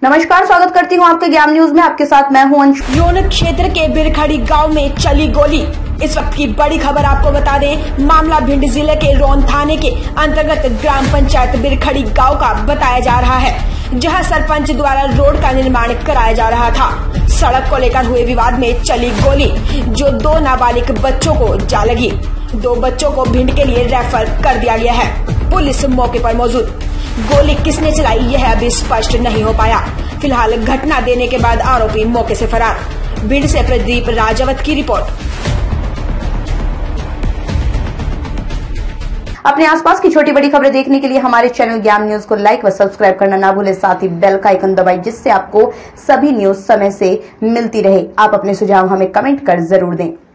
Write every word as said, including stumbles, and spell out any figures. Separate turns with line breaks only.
नमस्कार, स्वागत करती हूँ आपके ज्ञान न्यूज में। आपके साथ मैं हूँ अंशु।
योन क्षेत्र के बिरखड़ी गांव में चली गोली। इस वक्त की बड़ी खबर आपको बता दें, मामला भिंड जिले के रोन थाने के अंतर्गत ग्राम पंचायत बिरखड़ी गांव का बताया जा रहा है, जहां सरपंच द्वारा रोड का निर्माण कराया जा रहा था। सड़क को लेकर हुए विवाद में चली गोली, जो दो नाबालिग बच्चों को जा लगी। दो बच्चों को भिंड के लिए रेफर कर दिया गया है। पुलिस मौके पर मौजूद। गोली किसने चलाई यह अभी स्पष्ट नहीं हो पाया। फिलहाल घटना देने के बाद आरोपी मौके से फरार। भिंड से प्रदीप राजावत की रिपोर्ट।
अपने आसपास की छोटी बड़ी खबरें देखने के लिए हमारे चैनल ज्ञान न्यूज को लाइक व सब्सक्राइब करना ना भूलें। साथ ही बेल का आइकन दबाएं, जिससे आपको सभी न्यूज समय से मिलती रहे। आप अपने सुझाव हमें कमेंट कर जरूर दें।